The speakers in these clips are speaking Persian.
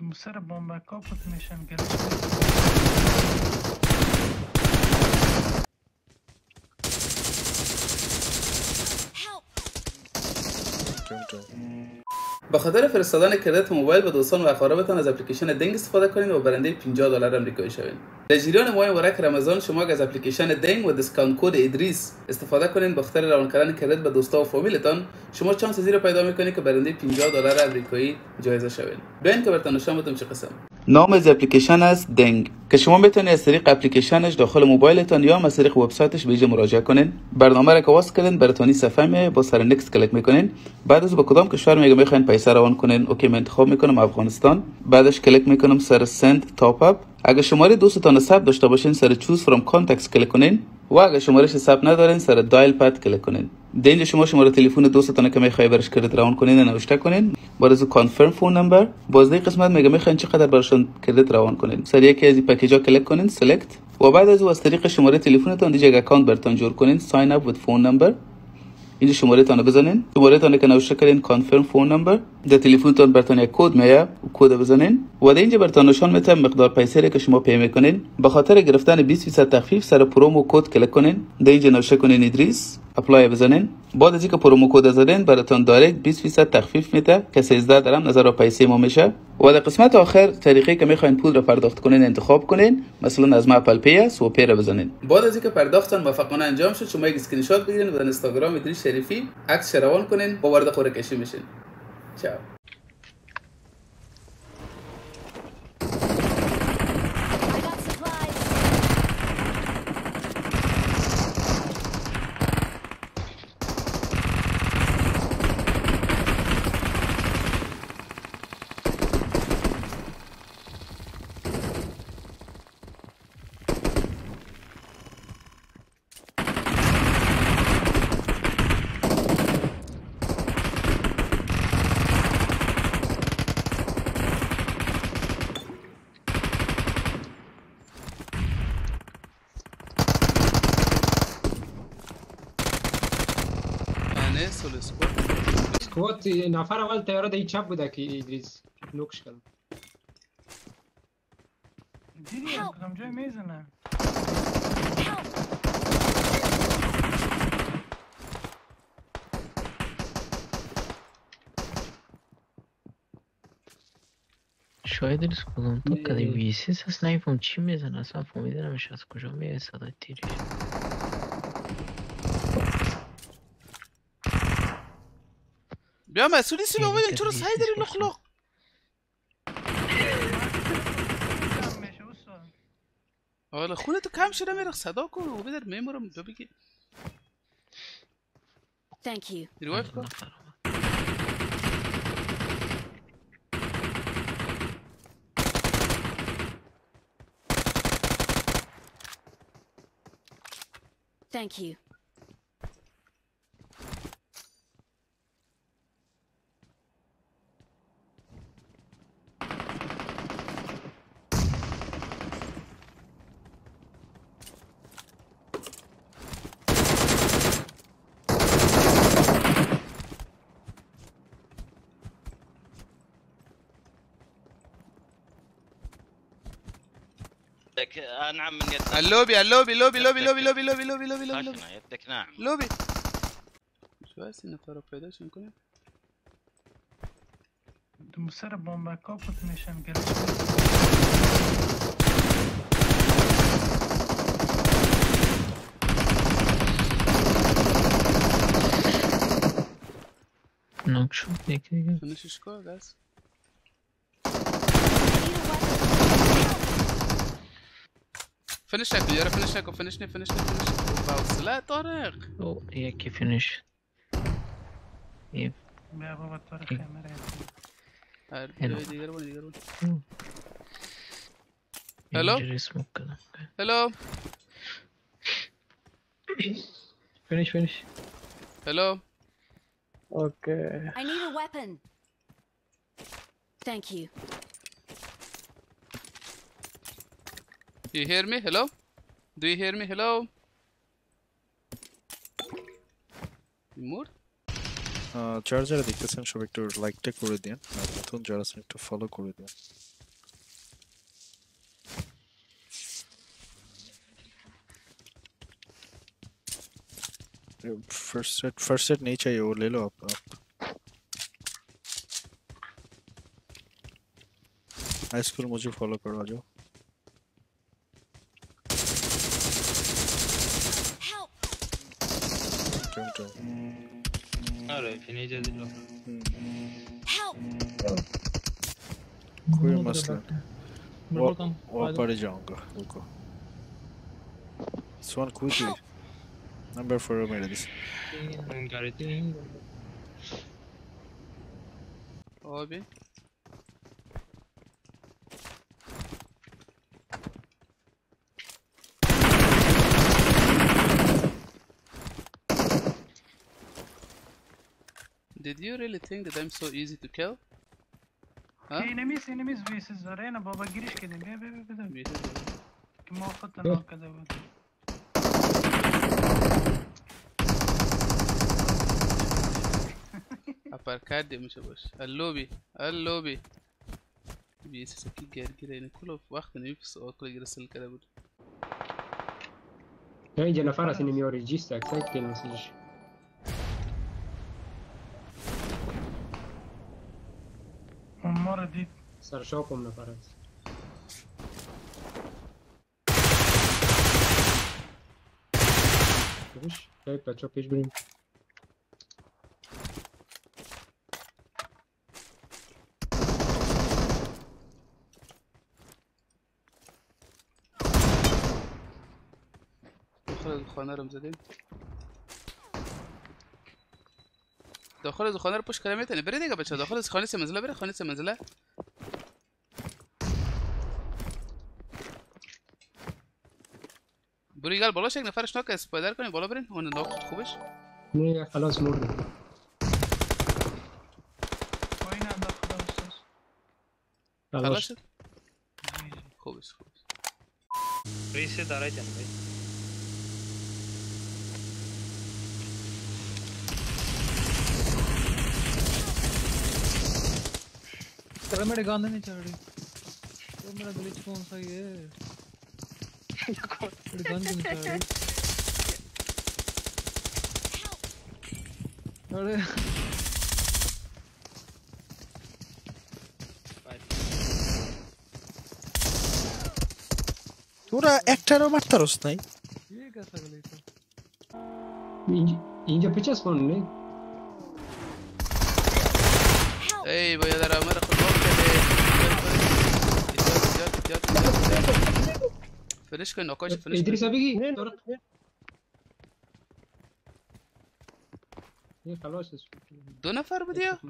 Musara bomba kaputt nişan geldi. به خاطر فرستادن کردیت موبایل به دوستان و اقاربتان از اپلیکیشن دنگ استفاده کنید و برنده $50 آمریکایی شوید. لجیریان ماه مبارک رمضان شما از اپلیکیشن دنگ و دیسکانت کد ادریس استفاده کنید. به خاطر روان کردن کردیت به دوستا و فامیلتان شما چانس زیرا پیدا میکنید که برنده $50 آمریکایی جایزه شوید. بیاین که براتون نشون بدم چه قسم. نام از اپلیکیشن است دنگ که شما میتونید از طریق اپلیکیشنش داخل موبایلتان یا از طریق وبسایتش به مراجعه کنین. برنامه را که واسه کردین براتونی صفحه می با سر نکست کلیک میکنین. بعد از به کدام کشور میخواین پیسه روان کنین اوکی من انتخاب میکنم افغانستان. بعدش کلیک میکنم سر سند تاپ اپ. اگه شماره دوستتان ثبت داشته باشین سر چوز فرام کانتکتس کلیک کنین و اگه شمارهش ثبت ندارین سر دایل پد کلیک کنین. اینجا شما شماره تلفن دوستتان که میخوای برش کردیت روان کنین نوشته کنین. بعد از کانفرم فون نمبر بازده قسمت میخواین چقدر براشون کردیت روان کنین. سر یکی از این پکیجا کلیک کنین سلکت و بعد از طریق شماره تلفنتون دیگه اکانت براتون جور کنین ساین اپ وذ فون نمبر. اینجا شماره تان بزنین. شماره تان که نوشته کردین کانفرم فون نمبر در تلفنتون براتون یک کد میاد و کد بزنین و اینجا براتون نشون میده مقدار پیسه که شما پی میکنین. به خاطر گرفتن 20% تخفیف سر پرومو کد کلیک کنین. در اینجا نوشته کنین ادریس اپلای بزنین. بعد از اینکه پرومو کد زدین براتون دایرکت 20% تخفیف میده که 13 درهم نظر پیسه ما میشه. و در قسمت آخر طریقی که میخواین پول رو پرداخت کنین انتخاب کنین. مثلا از ما اپل پی است و پی رو بزنین. بعد از اینکه پرداختن موفقانه انجام شد شما یک اسکرین شات بگیرین و در اینستاگرام ادریس شریفی عکس روان کنین و وارد قرعه کشی میشین. چاو. سکوات نفر اول تیاره دی چپ بوده که ادریس نوکش کرد. دیدی کدام جای میزنه. شاید ریس کدام تو کدی ویسیس هست نمیفهم چی میزنه اصلا فهمیده نمیشه از کجا میاد صدای تیریش. بیا مسئولی سی بابا این چرا سعی داری لخلق. حالا خونه تو کم شده میرخ صدا کن و بدر میمورم دو بگی. Thank you. ریوایف کن. Thank you. نعم من يدك. اللوبي اللوبي لوبي لوبي لوبي لوبي لوبي لوبي لوبي لوبي لوبي يدك نعم. لوبي شو هسه نفر پیداش میکنیم. Musara bomba kaputt nişan geldi. نوک شد یکی دیگه. فنشش کن گاز. فنش نکن یارو فنش نکن فنش باوس لا طارق. او یکی فینیش. یه بیا بابا طارق خیمه دیگر بون. هلو. هلو. فینیش. هلو. Okay. I need a weapon. Thank you. You hear me? Hello? Do you hear me? Hello? You moved? যারা যারা দেখতেছেন সবাই একটু লাইকটা করে দিন আর নতুন যারা আছেন একটু ফলো করে দিন फर्स्ट सेट नहीं चाहिए वो ले लो आप हाई स्कूल मुझे फॉलो करो आ जाओ अरे फिनिश दे दो कोई मसला वो पड़ जाऊंगा रुको सोन क्विकली नंबर 4 मेरे दिस गाड़ी थी और भी Did you really think that I'm so easy to kill? ها؟ enemies بيسز رينا بابا جريش كده بيه كما خطنا نوك كده Aparcar demiş baş. اللوبي بيسس اكيد قاعد كده يعني كله في وقت نفس او كل يرسل كده بود Hey, già una fara se ne mi ho regista, sai che non si dice. مرة دي Sar shopom na fara. Widzisz? Hej, patrz, opisz brim. داخل الخانه رو مزدیم داخل الخانه رو پشت کلمه تاني بره دیگه بچه داخل خانه سه منزله بره خانه سه منزله بوری قال بالاش یک نفرش ناک اسپایدر کنیم بالا برین اون ناک خوبش نه خلاص مرده. وين داخل استاذ خلاص خلاص. خوبش ریسه داره جان بھائی तेरा मेरे गाने नहीं चढ़ रही तो मेरा ग्लिच कौन सा ये मेरे गान क्यों नहीं चढ़ रही अरे তোরা একটারও মারতারস নাই ये कैसा ग्लिच है اینجا پیچه spawn نه؟ ای باید در امر خود بکنه فرش کن ناکاش فرش ادریسا بگی؟ نه خلاص دو نفر بودی یا؟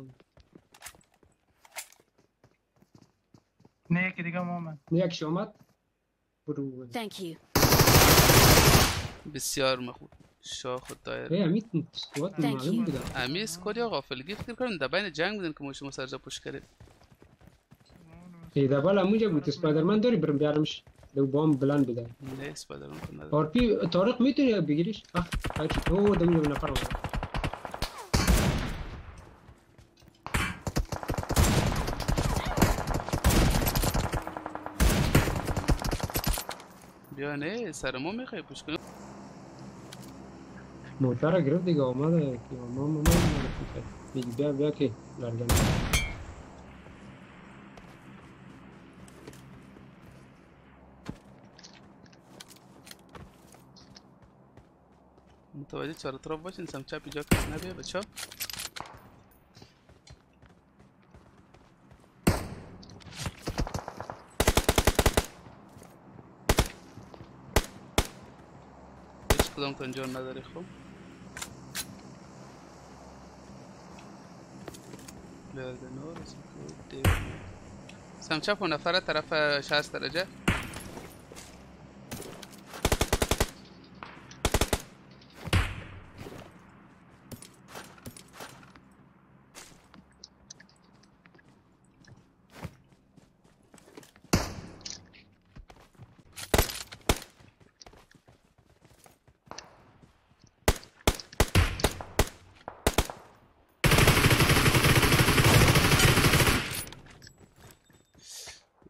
نه یکی دیگه اومد نه یکش اومد برو Thank you. بسیار مخود شاخ دایر ای امید سوات Thank معلوم you. بوده امیز کد یا غافلگی فکر کنم در بین جنگ بودن که ما شما سرجا پوش کردیم ای دبال همونجا بود اسپایدرمن داری برم بیارمش دو بام بلند بده نه اسپایدرمن کن نداره آرپی طارق میتونی بگیریش؟ اوه دمیجا نفر اومد بیا نه سرمو میخوای پوش کنم موتر گرفت دیگه آمده که ما میگی بیا که لرگن متوجه چهار طرف باشین سمچه پی جا کس نبیه بچه هیچ کدام کنجان نداری خوب لردنور سمچه پو نفره طرف 60 درجه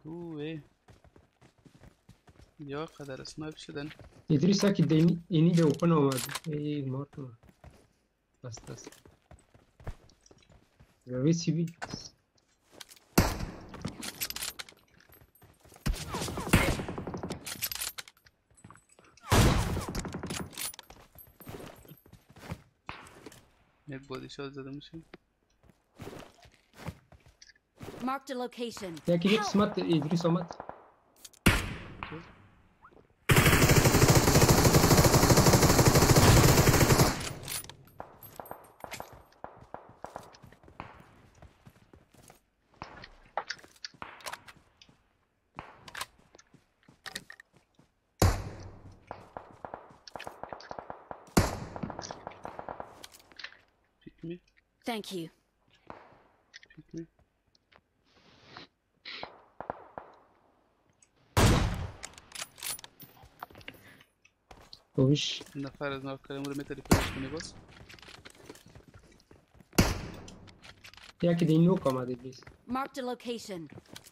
اوه یا قدر اسنایپ شدن. ادریس که دینی اینی به اوپن آمد. ای مارتو بس روی سی بی یک بادی شاد زده میشه. Marked a location. یکی یک Help! قسمت ادریس آمد. Pick me, Thank you. pick me. خوبش نفر از ناف کردم رو میتری پرش کنی باز. یکی دین نوک آمد ادریس. Marked a location.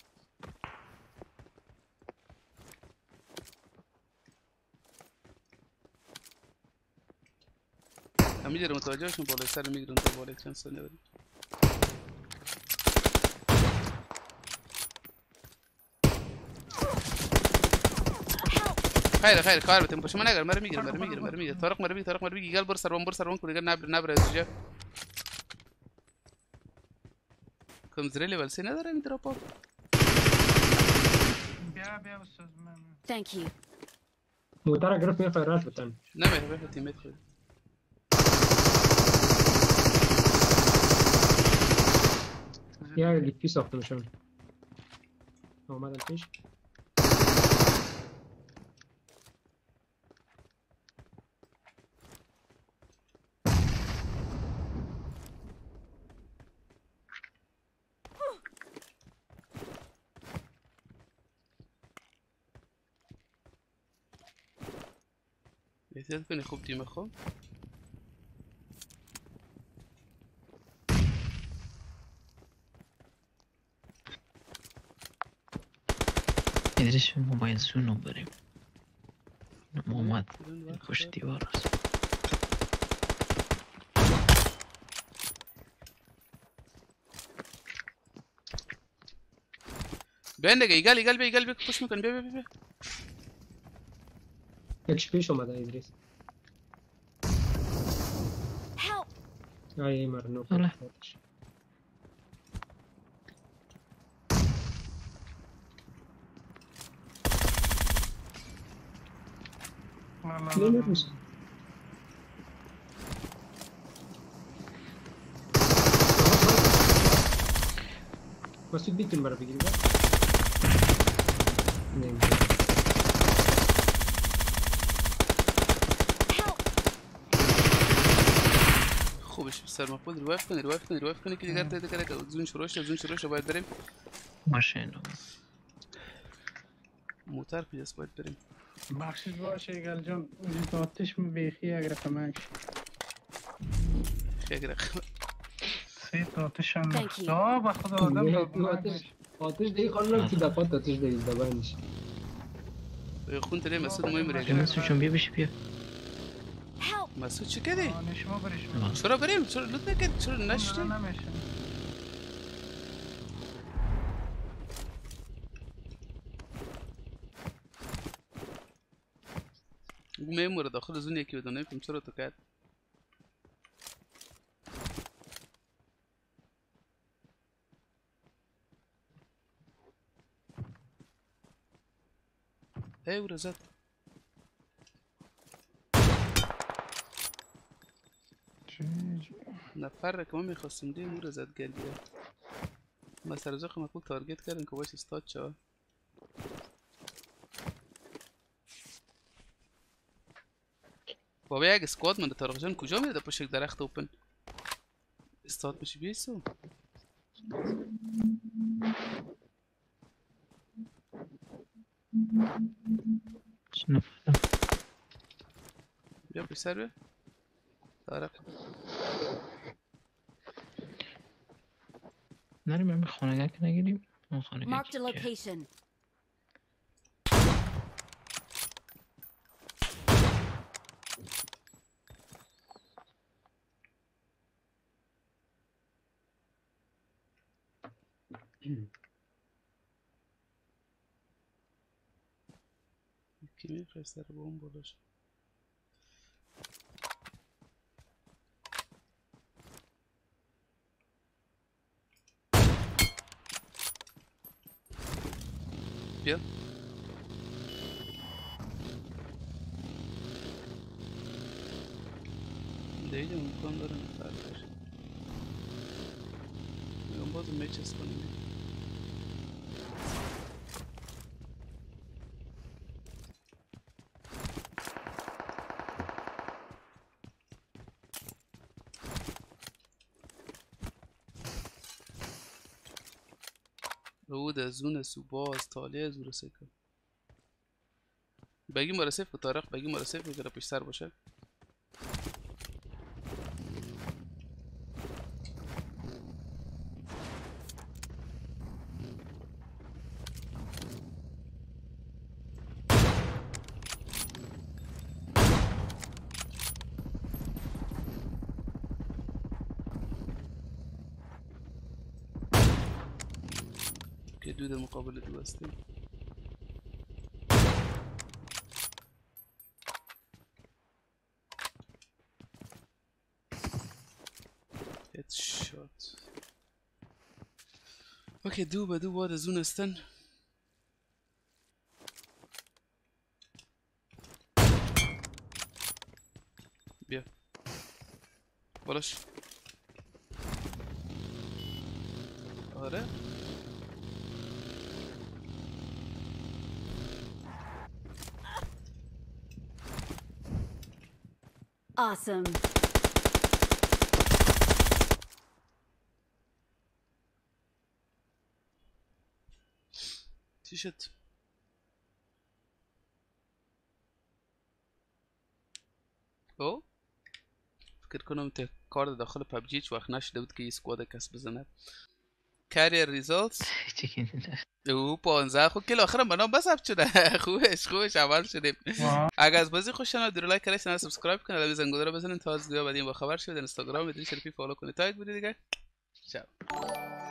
همینجا رو متوجه شون بالای سر میگیرن تا بالای چند ثانیه بریم. خیر کار بتیم باشه من اگر مرا میگیره طارق مرا میگه گل بر سروان کنه نبر از اینجا کم زیر لیول 3 نداره این دراپ اپ. بیا استاد من Thank you. موتر گرفت می فراش بتن. نمیره به تیمیت خود. یا لیپی ساخته میشن. آمدن پیش. احتیاط کنی خوب تیم خوب. ادریس ما باید زونو بریم. اومد خوش دیوار است. بیان دیگه ایگل بیا پوش میکن بیا. یکش پیش آمده ادریس. Help! ای مرنو. حالا. نمی‌رسه. مسعود بیتون برای بگیری بر؟ نمی‌شه. خوبش سر مفروض ریوایف کنی که دیگر دیگه زون شروع شد باید بریم. ماشین موتر کجاست باید بریم. بخشش باشه گل جان وجود آتش بیخی یک رقمک یک رقم 3 تا آتش هم Thank you. دا به خدا آدم آتش دیگه خانم که دفعات آتش دیگه دبایش. خون تلی مسعود مهم بیا ریگه. مسعود جان بیا بشی بیا. Help! مسعود چی کردی؟ شما برش چرا بریم؟ چرا لوت نکرد؟ چرا نشتی؟ نمیشه میموره داخل زون یکی بدون نمیفهم چرا تو کرد. ای او رزد نفر که ما میخواستیم دیم او رزد گل بیره ما سرزاق مکول تارگت کردن که باش استاد شد. بابا یک اسکواد من طارق جان کجا میره پشت یک درخت اوپن استاد میشه بیسو بیا پشت سر بیا طارق نریم همین خانگه که نگیریم اون خانگه Marked a location. کی میفرسته رو با اون بالاش. بیا دیگه امکان داره نفر باشه. میگم باز میچست کنیم. رود زون سوباز تالیه زور سکر بگیم مرسیف که طارق بگیم مرسیف میگره پیش سر باشه. که دود مقابل دو هستیم. Headshot. اوکی دو به دو وارد زون هستن. بیا بالاش. آره Awesome. چی شد؟ او فکر کنم تا کار داخل پبجی هیچ وقت نشده بود که یه سکواد کس بزنه. کریر ریزالتس او 15 خب کل آخرم بنام بس اب شده. خوبش عمل شدیم. اگر از بازی خوش شد در لایک کردین سابسکرایب کنید الان زنگوله رو بزنید تا از ویدیو بعدی با خبر شید. اینستاگرام ادریس شریفی فالو کنید تا یک ویدیو دیگه. چاو.